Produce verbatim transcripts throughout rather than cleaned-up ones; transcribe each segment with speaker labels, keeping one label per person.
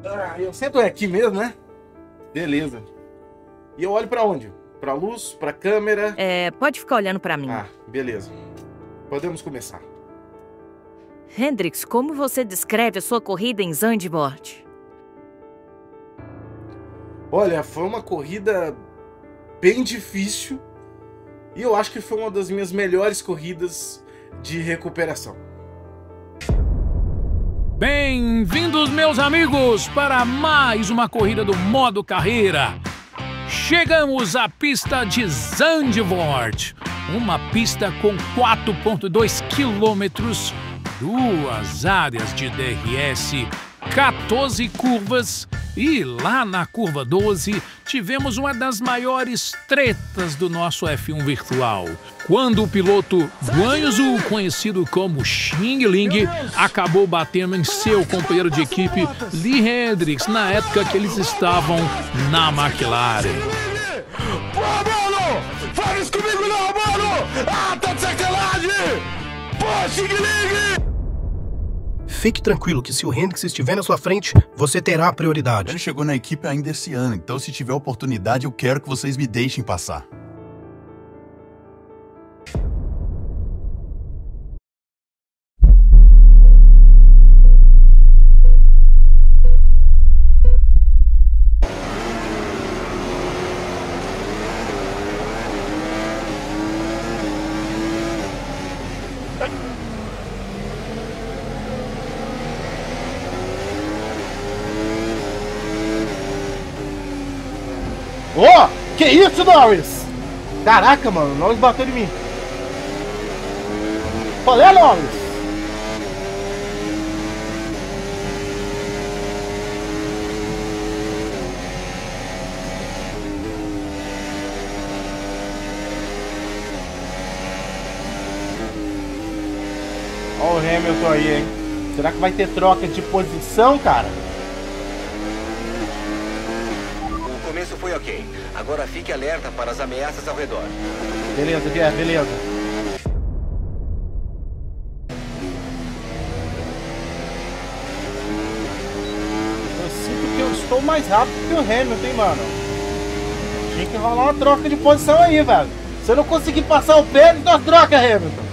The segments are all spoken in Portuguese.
Speaker 1: Ah, eu sento aqui mesmo, né? Beleza. E eu olho pra onde? Pra luz, pra câmera?
Speaker 2: É, pode ficar olhando pra mim.
Speaker 1: Ah, beleza. Podemos começar.
Speaker 2: Hendrix, como você descreve a sua corrida em Zandvoort?
Speaker 1: Olha, foi uma corrida bem difícil. E eu acho que foi uma das minhas melhores corridas de recuperação.
Speaker 3: Bem-vindos, meus amigos, para mais uma corrida do modo carreira. Chegamos à pista de Zandvoort, uma pista com quatro vírgula dois quilômetros, duas áreas de D R S, quatorze curvas e lá na curva doze tivemos uma das maiores tretas do nosso F um virtual, quando o piloto Guanyu, conhecido como Xing Ling, acabou batendo em seu companheiro de equipe Lee Hendrix na época que eles estavam na McLaren.
Speaker 4: Pô, mano! Fala isso comigo não, mano! Ah, tá de sacanagem! Pô, Xing Ling!
Speaker 5: Fique tranquilo que se o Hendrix estiver na sua frente, você terá a prioridade.
Speaker 6: Ele chegou na equipe ainda esse ano, então se tiver oportunidade eu quero que vocês me deixem passar.
Speaker 1: Ô, oh, que isso, Norris? Caraca, mano, o Norris bateu em mim. Qual é, Norris? Ó o Hamilton aí, hein? Será que vai ter troca de posição, cara?
Speaker 7: O começo foi ok. Agora fique alerta para as ameaças ao redor.
Speaker 1: Beleza, Guerra, beleza. Eu sinto que eu estou mais rápido que o Hamilton, hein, mano? Tinha que rolar uma troca de posição aí, velho. Se eu não conseguir passar o pé, nós troca, Hamilton.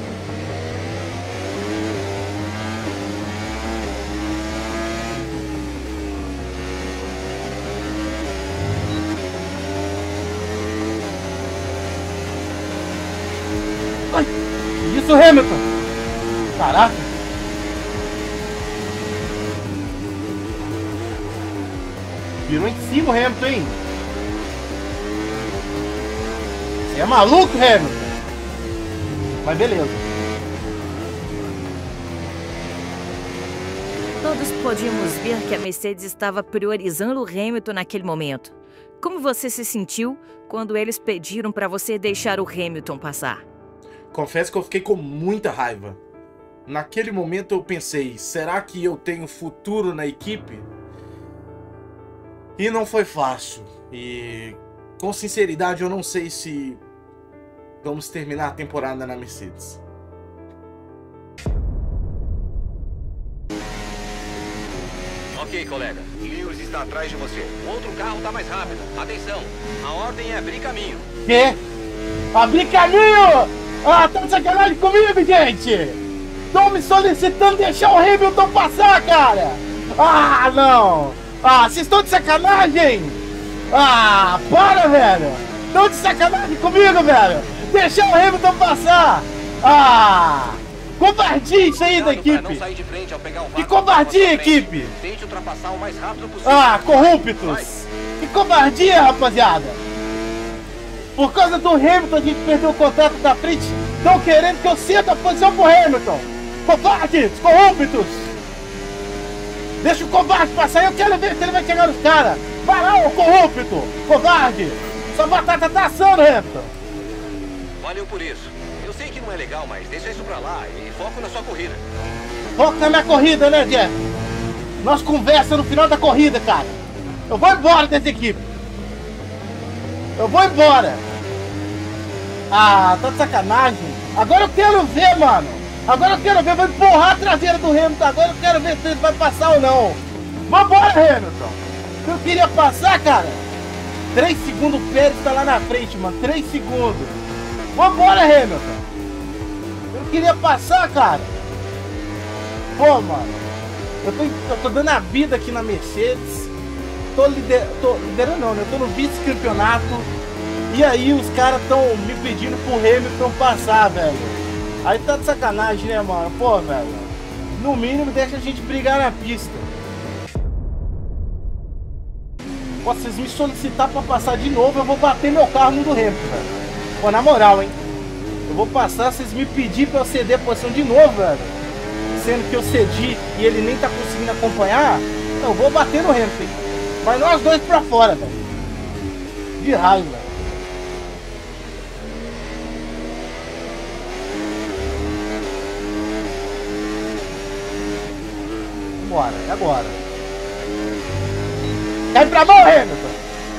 Speaker 1: Isso, Hamilton! Caraca! Virou em cima o Hamilton, hein? Você é maluco, Hamilton? Mas beleza.
Speaker 2: Todos podíamos ver que a Mercedes estava priorizando o Hamilton naquele momento. Como você se sentiu quando eles pediram para você deixar o Hamilton passar?
Speaker 1: Confesso que eu fiquei com muita raiva. Naquele momento eu pensei, será que eu tenho futuro na equipe? E não foi fácil. E com sinceridade eu não sei se vamos terminar a temporada na Mercedes.
Speaker 7: Ok, colega. Lewis está atrás de você. O outro carro está mais rápido. Atenção, a ordem é abrir caminho.
Speaker 1: Quê? Abrir caminho? Ah, tá de sacanagem comigo, gente! Estão me solicitando deixar o Hamilton passar, cara! Ah, não! Ah, vocês estão de sacanagem! Ah, para, velho! Estão de sacanagem comigo, velho! Deixar o Hamilton passar! Ah! Covardia isso aí da equipe! Que covardia, equipe!
Speaker 7: Tente ultrapassar o mais rápido possível.
Speaker 1: Ah, corruptos! Que covardia, rapaziada! Por causa do Hamilton, a gente perdeu o contrato da frente. Estão querendo que eu ceda a posição pro Hamilton. Covardes, corruptos. Deixa o covarde passar. Eu quero ver se ele vai chegar nos caras. Vai lá, ô corrupto, covarde. Sua batata tá assando, Hamilton.
Speaker 7: Valeu por isso. Eu sei que não é legal, mas deixa isso pra lá e foco na sua corrida.
Speaker 1: Foco na minha corrida, né, Jeff? Nós conversamos no final da corrida, cara. Eu vou embora dessa equipe. Eu vou embora. Ah, tá de sacanagem. Agora eu quero ver, mano. Agora eu quero ver. Vou empurrar a traseira do Hamilton. Agora eu quero ver se ele vai passar ou não. Vambora, Hamilton! Eu queria passar, cara! Três segundos, o Pérez tá lá na frente, mano. Três segundos. Vambora, Hamilton! Eu queria passar, cara! Pô, mano. Eu tô, eu tô dando a vida aqui na Mercedes. Tô, lider, tô liderando, não, né? Eu tô no vice-campeonato. E aí os caras tão me pedindo pro Hamilton passar, velho. Aí tá de sacanagem, né, mano? Pô, velho. No mínimo deixa a gente brigar na pista. Pô, se vocês me solicitar pra passar de novo, eu vou bater meu carro no do Hamilton, velho. Pô, na moral, hein? Eu vou passar, se vocês me pedirem pra eu ceder a posição de novo, velho. Sendo que eu cedi e ele nem tá conseguindo acompanhar, então eu vou bater no Hamilton, hein? Vai nós dois pra fora, velho. De raiva. Vambora, é agora. Cai pra mão, Hamilton.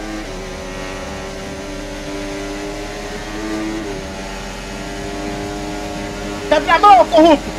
Speaker 1: Cai pra mão, corrupto.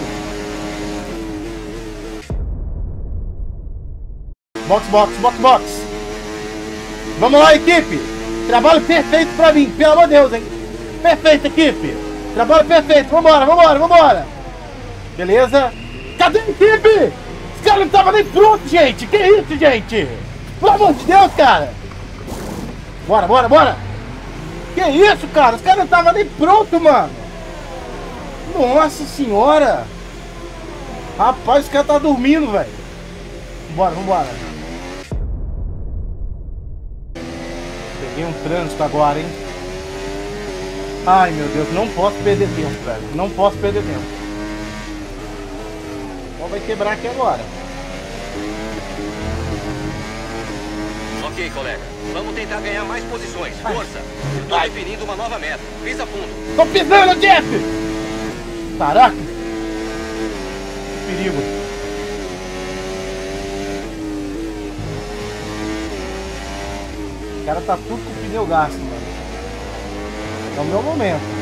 Speaker 1: Box, box, box, box. Vamos lá, equipe. Trabalho perfeito pra mim, pelo amor de Deus, hein. Perfeito, equipe. Trabalho perfeito. Vambora, vambora, vambora. Beleza. Cadê a equipe? Os caras não estavam nem prontos, gente. Que isso, gente? Pelo amor de Deus, cara. Bora, bora, bora. Que isso, cara? Os caras não estavam nem prontos, mano. Nossa senhora. Rapaz, os caras tá dormindo, velho. Vambora, vambora. Peguei um trânsito agora, hein? Ai, meu Deus, não posso perder tempo, velho. Não posso perder tempo. Ó, vai quebrar aqui agora.
Speaker 7: Ok, colega. Vamos tentar ganhar mais posições. Força. Eu tô
Speaker 1: Ai.
Speaker 7: definindo uma nova meta. Pisa fundo.
Speaker 1: Tô pisando, Jeff! Caraca! Perigo. O cara tá tudo com o pneu gasto, mano. É o meu momento.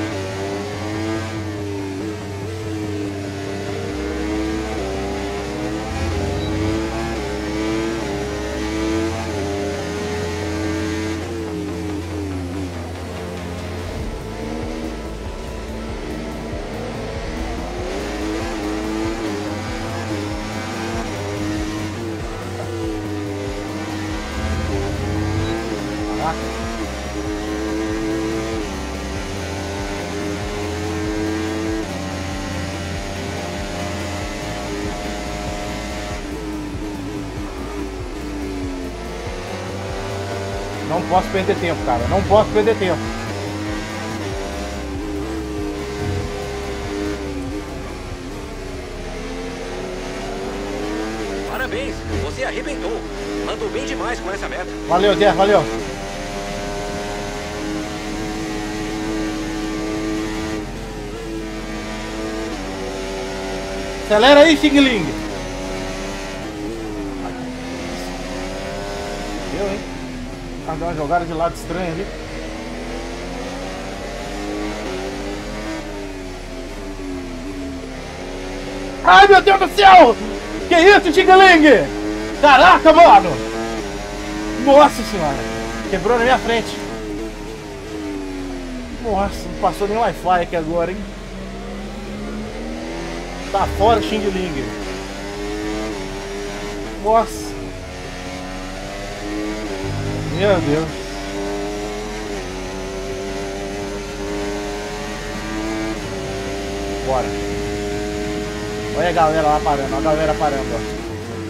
Speaker 1: Não posso perder tempo, cara. Não posso perder tempo.
Speaker 7: Parabéns. Você arrebentou. Mandou bem demais com essa meta.
Speaker 1: Valeu, Jeff. Valeu. Acelera aí, Xing Ling. Deu, hein? Vai dar uma jogada de lado estranho ali. Ai, meu Deus do céu! Que isso, Xing Ling? Caraca, mano! Nossa senhora! Quebrou na minha frente. Nossa, não passou nem Wi-Fi aqui agora, hein? Tá fora o Xing Ling. Nossa. Meu Deus. Bora. Olha a galera lá parando, olha a galera parando, ó.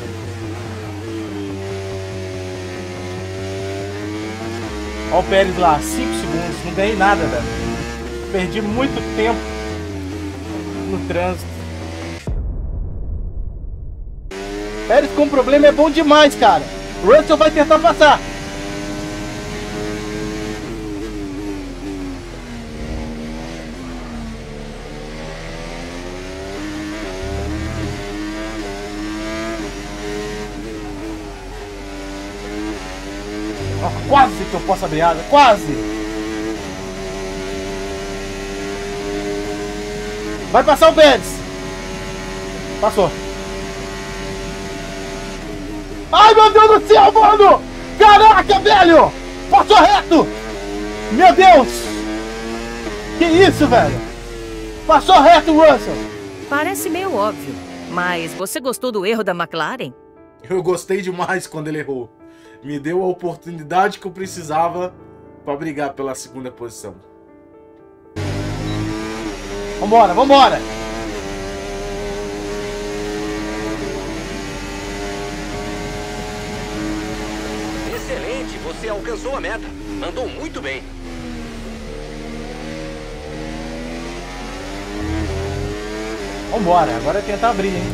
Speaker 1: Olha o Pérez lá, cinco segundos, não ganhei nada, velho. Perdi muito tempo no trânsito. Pérez com problema é bom demais, cara. O Russell vai tentar passar. Oh, quase que eu posso abrir asa, quase. Vai passar o Pérez. Passou. Ai, meu Deus do céu, mano! Caraca, velho! Passou reto! Meu Deus! Que isso, velho? Passou reto, Russell!
Speaker 2: Parece meio óbvio, mas você gostou do erro da McLaren?
Speaker 1: Eu gostei demais quando ele errou. Me deu a oportunidade que eu precisava para brigar pela segunda posição. Vambora, vambora!
Speaker 7: Excelente, você alcançou a meta. Andou muito bem.
Speaker 1: Vambora, agora é tentar abrir, hein?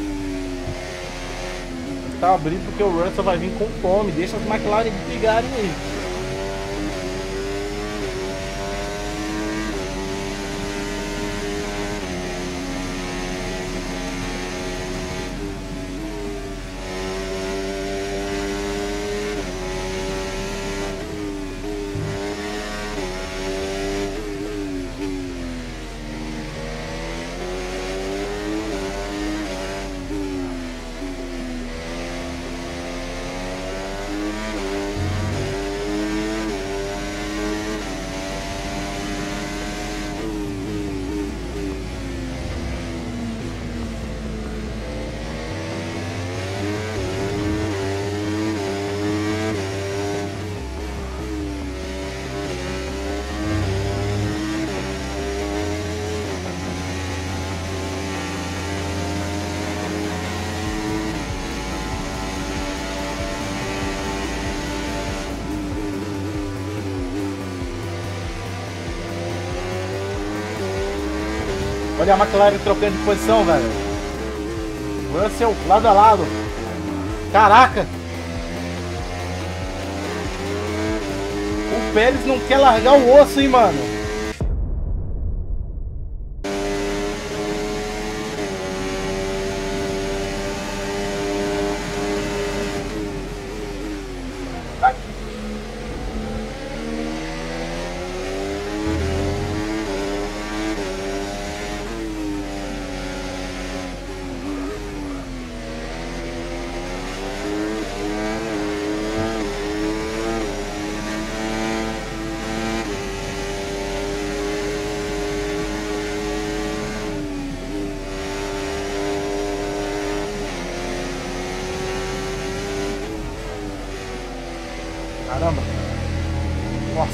Speaker 1: Tentar abrir porque o Russell vai vir com fome. Deixa as McLaren brigarem aí. Olha a McLaren trocando de posição, velho. Russell lado a lado. Caraca! O Pérez não quer largar o osso, hein, mano? Caramba. Nossa.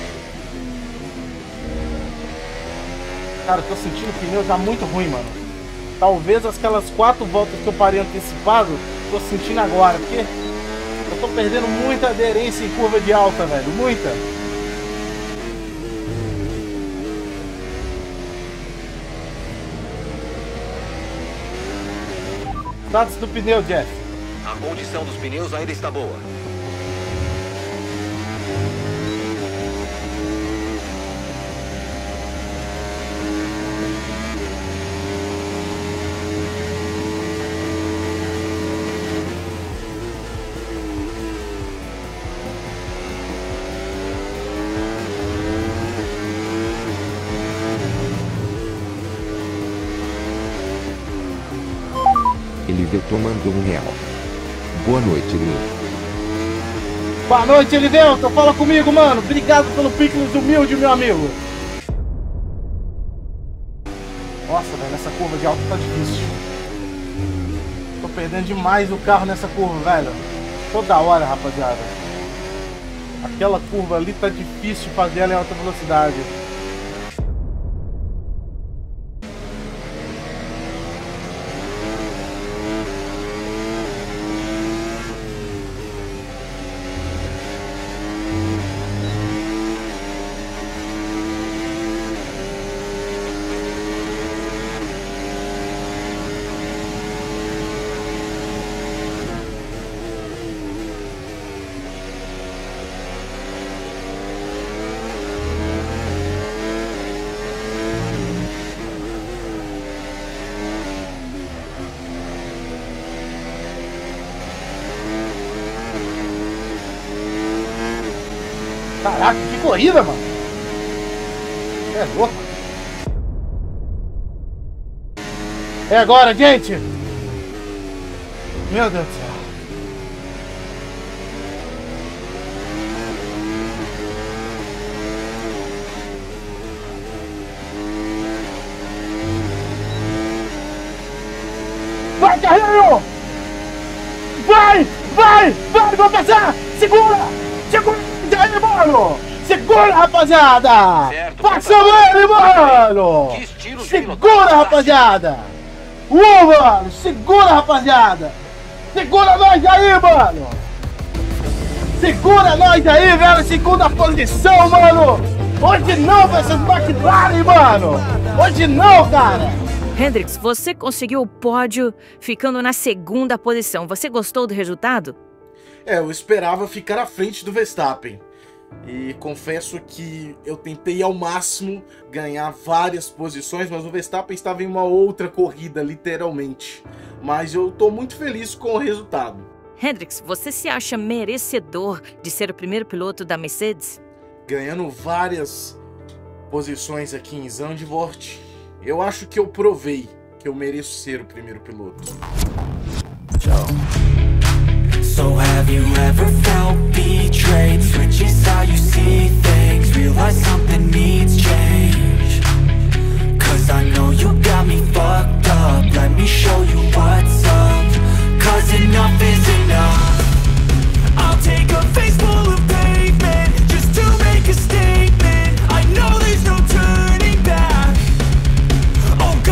Speaker 1: Cara, eu tô sentindo o pneu já muito ruim, mano. Talvez aquelas quatro voltas que eu parei antecipado, tô sentindo agora, porque eu tô perdendo muita aderência em curva de alta, velho. Muita. Status do pneu, Jeff.
Speaker 7: A condição dos pneus ainda está boa.
Speaker 8: Elivelton mandou um real. Boa noite, Lin.
Speaker 1: Boa noite, Elivelton. Fala comigo, mano. Obrigado pelo picles humilde, meu amigo. Nossa, velho, essa curva de alta tá difícil. Tô perdendo demais o carro nessa curva, velho. Toda hora, rapaziada. Aquela curva ali tá difícil fazer ela em alta velocidade. Caraca, que corrida, mano. É louco. É agora, gente. Meu Deus do céu. Vai, vai, vou passar! Segura! Segura aí, mano! Segura, rapaziada!
Speaker 7: Certo,
Speaker 1: Passamos ele, mano!
Speaker 7: Que estilo de
Speaker 1: Segura,
Speaker 7: pilotagem.
Speaker 1: rapaziada! Uh, mano! Segura, rapaziada! Segura nós aí, mano! Segura nós aí, velho! Segunda posição, mano! Hoje não vai ser McLaren, mano! Hoje não, cara!
Speaker 2: Hendricks, você conseguiu o pódio ficando na segunda posição. Você gostou do resultado?
Speaker 1: É, eu esperava ficar à frente do Verstappen. E confesso que eu tentei ao máximo ganhar várias posições, mas o Verstappen estava em uma outra corrida, literalmente. Mas eu tô muito feliz com o resultado.
Speaker 2: Hendricks, você se acha merecedor de ser o primeiro piloto da Mercedes?
Speaker 1: Ganhando várias posições aqui em Zandvoort, eu acho que eu provei que eu mereço ser o primeiro piloto.
Speaker 9: So have you ever felt betrayed? Switches how you see things.